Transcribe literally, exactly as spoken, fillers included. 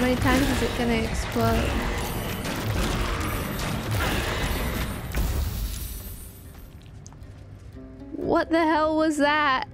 many times is it gonna explode? What the hell was that?